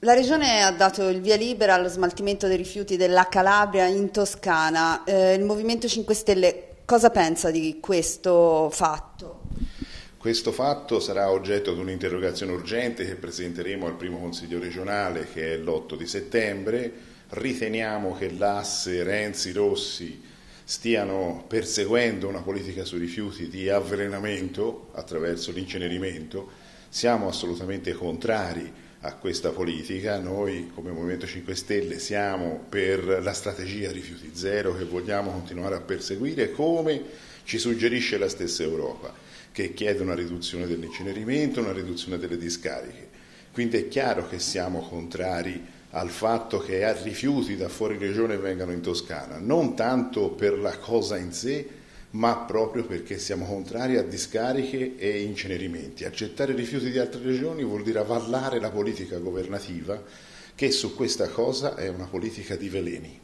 La Regione ha dato il via libera allo smaltimento dei rifiuti della Calabria in Toscana. Il Movimento 5 Stelle cosa pensa di questo fatto? Questo fatto sarà oggetto di un'interrogazione urgente che presenteremo al primo Consiglio regionale, che è l'8 di settembre. Riteniamo che l'asse Renzi-Rossi stiano perseguendo una politica sui rifiuti di avvelenamento attraverso l'incenerimento. Siamo assolutamente contrari a questa politica. Noi come Movimento 5 Stelle siamo per la strategia rifiuti zero che vogliamo continuare a perseguire, come ci suggerisce la stessa Europa, che chiede una riduzione dell'incenerimento, una riduzione delle discariche. Quindi è chiaro che siamo contrari al fatto che rifiuti da fuori regione vengano in Toscana, non tanto per la cosa in sé, ma proprio perché siamo contrari a discariche e incenerimenti. Accettare rifiuti di altre regioni vuol dire avallare la politica governativa, che su questa cosa è una politica di veleni.